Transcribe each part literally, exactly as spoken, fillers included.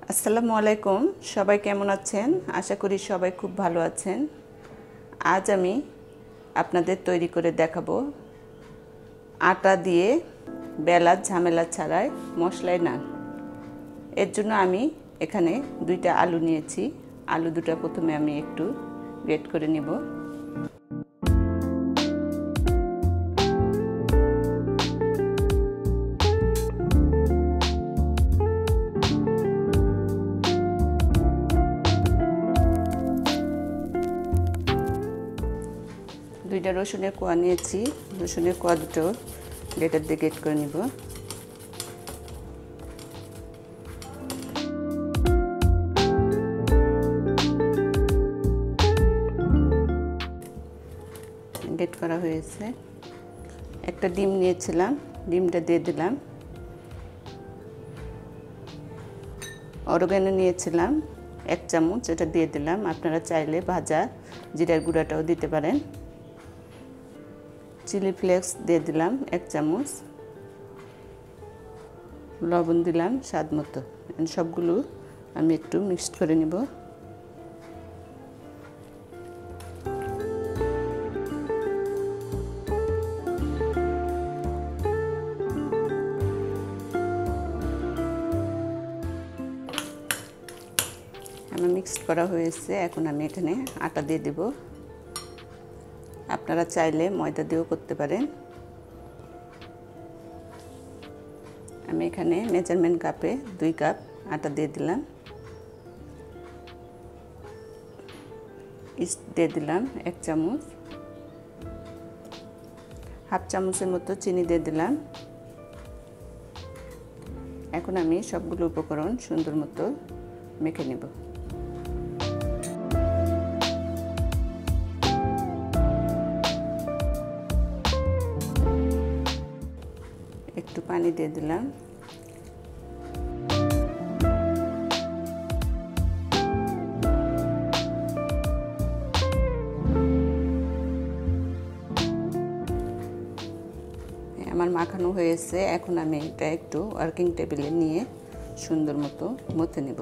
আসসালামু আলাইকুম সবাই কেমন আছেন আশা করি সবাই খুব ভালো আছেন আজ আমি আপনাদের তৈরি করে দেখাবো আটা দিয়ে বেলা ঝামেলা ছাড়াই মশলাই নান এর জন্য আমি এখানে দুইটা আলু নিয়েছি আলু দুটো প্রথমে আমি একটু গ্রেট করে নিব দুইটা রসুনের কোয়া নিয়েছি রসুনের কোয়া দুটো গ্রেটার দিয়ে গ্রেট করে নিব গ্রেট করা হয়েছে একটা ডিম নিয়েছিলাম ডিমটা দিয়ে দিলাম অরিগানো নিয়েছিলাম এক চামচ এটা দিয়ে দিলাম আপনারা চাইলে ভাজা জিরার গুঁড়াটাও দিতে পারেন চিলি ফ্লেক্স দিয়ে দিলাম এক চামচ লবণ দিলাম স্বাদ মতো সবগুলো আমি একটু মিক্সড করে নিব আমার মিক্সড করা হয়েছে এখন আমি এখানে আটা দিয়ে দেব আপনারা চাইলে ময়দা দিয়েও করতে পারেন আমি এখানে মেজারমেন্ট কাপে দুই কাপ আটা দিয়ে দিলাম ইস্ট দিয়ে দিলাম এক চামচ হাফ চামচের মতো চিনি দিয়ে দিলাম এখন আমি সবগুলো উপকরণ সুন্দর মতো মেখে নেব একটু পানি দিয়ে দিলাম আমার মাখানো হয়েছে এখন আমি এটা একটু ওয়ার্কিং টেবিলে নিয়ে সুন্দর মতো মথে নেব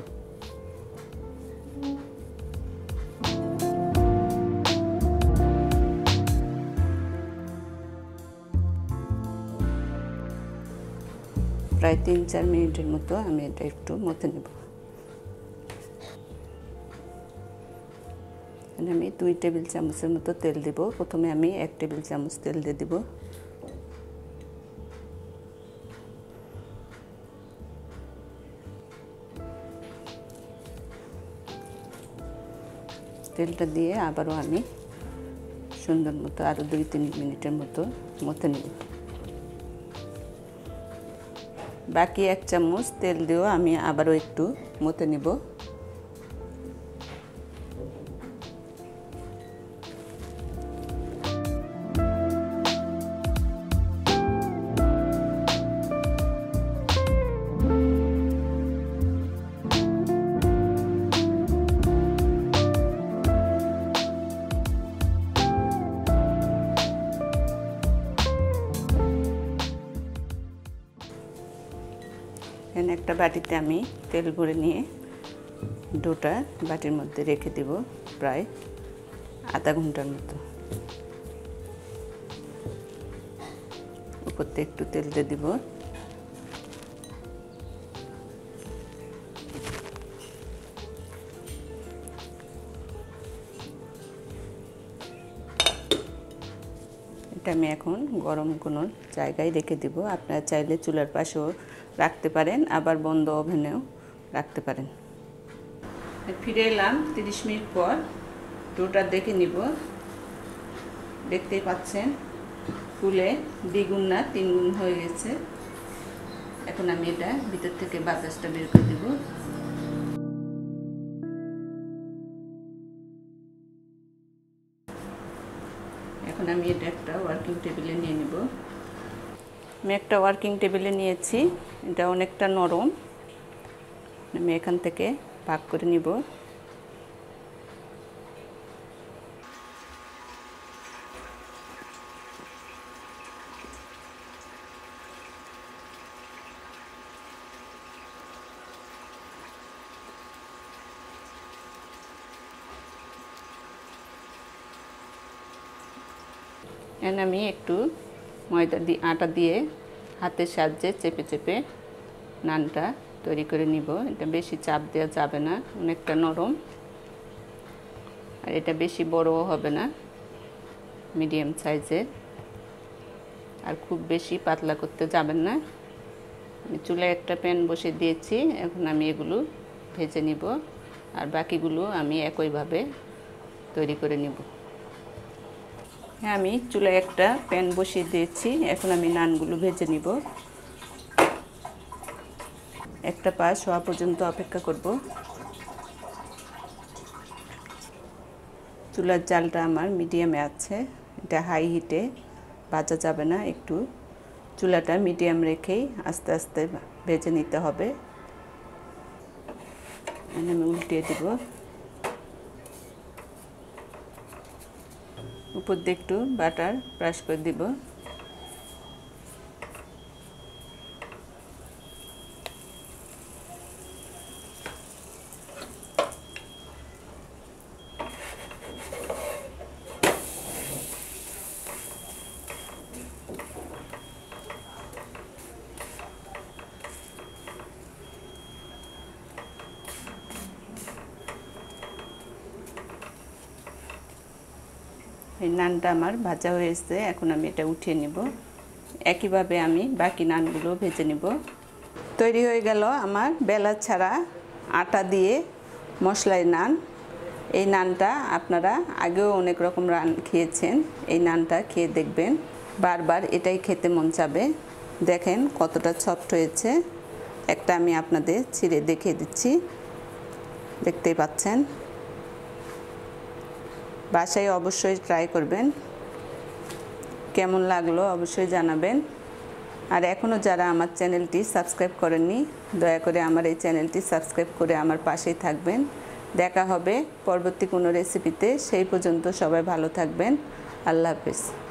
প্রায় তিন চার মিনিটের মতো আমি এটা একটু মথে নেব আমি দুই টেবিল চামচের মতো তেল দেব প্রথমে আমি এক টেবিল চামচ তেল দিয়ে দেব তেলটা দিয়ে আবারও আমি সুন্দর মতো আরও দুই তিন মিনিটের মতো মথে নেব বাকি এক চামচ তেল দিয়েও আমি আবারও একটু মথে নেব এখানে একটা বাটিতে আমি তেল ভরে নিয়ে ডোটা বাটির মধ্যে রেখে দেব প্রায় আধা ঘন্টার মতো উপরতে একটু তেল দিয়ে দিব এটা আমি এখন গরম কোনো জায়গায় রেখে দিব আপনারা চাইলে চুলার পাশেও রাখতে পারেন আবার বন্ধ ওভেনেও রাখতে পারেন ফিরে এলাম তিরিশ মিনিট পর ডোটা দেখে নিব দেখতেই পাচ্ছেন ফুলে দ্বিগুণ না তিন গুণ হয়ে গেছে এখন আমি এটা ভিতর থেকে বাতাসটা বের করে দেব এখন আমি এটা একটা ওয়ার্কিং টেবিলে নিয়ে নেব আমি একটা ওয়ার্কিং টেবিলে নিয়েছি এটা অনেকটা নরম আমি এখান থেকে ভাগ করে নিব এখানে আমি একটু ময়দা দিয়ে আটা দিয়ে হাতের সাহায্যে চেপে চেপে নানটা তৈরি করে নিব। এটা বেশি চাপ দেওয়া যাবে না, অনেকটা নরম, আর এটা বেশি বড়ও হবে না, মিডিয়াম সাইজের, আর খুব বেশি পাতলা করতে যাবেন না। আমি চুলায় একটা প্যান বসে দিয়েছি, এখন আমি এগুলো ভেজে নিব, আর বাকিগুলো আমি একইভাবে তৈরি করে নিব। হ্যাঁ, আমি চুলায় একটা প্যান বসিয়ে দিয়েছি, এখন আমি নানগুলো ভেজে নিব। একটা পাশ হওয়া পর্যন্ত অপেক্ষা করব। চুলার জালটা আমার মিডিয়ামে আছে, এটা হাই হিটে ভাজা যাবে না, একটু চুলাটা মিডিয়াম রেখেই আস্তে আস্তে ভেজে নিতে হবে। আমি উল্টিয়ে দেব, উপর দিয়ে একটু বাটার ব্রাশ করে দিব। এই নানটা আমার ভাজা হয়েছে, এখন আমি এটা উঠিয়ে নিব। একইভাবে আমি বাকি নানগুলো ভেজে নিব। তৈরি হয়ে গেল আমার বেলা ছাড়া আটা দিয়ে মশলাই নান। এই নানটা আপনারা আগেও অনেক রকম রান খেয়েছেন, এই নানটা খেয়ে দেখবেন, বারবার এটাই খেতে মন চাবে। দেখেন কতটা সফট হয়েছে। একটা আমি আপনাদের ছিঁড়ে দেখিয়ে দিচ্ছি, দেখতেই পাচ্ছেন। বাসায় অবশ্যই ট্রাই করবেন, কেমন লাগলো অবশ্যই জানাবেন। আর এখনও যারা আমার চ্যানেলটি সাবস্ক্রাইব করেননি, দয়া করে আমার এই চ্যানেলটি সাবস্ক্রাইব করে আমার পাশেই থাকবেন। দেখা হবে পরবর্তী কোনো রেসিপিতে, সেই পর্যন্ত সবাই ভালো থাকবেন। আল্লাহ হাফেজ।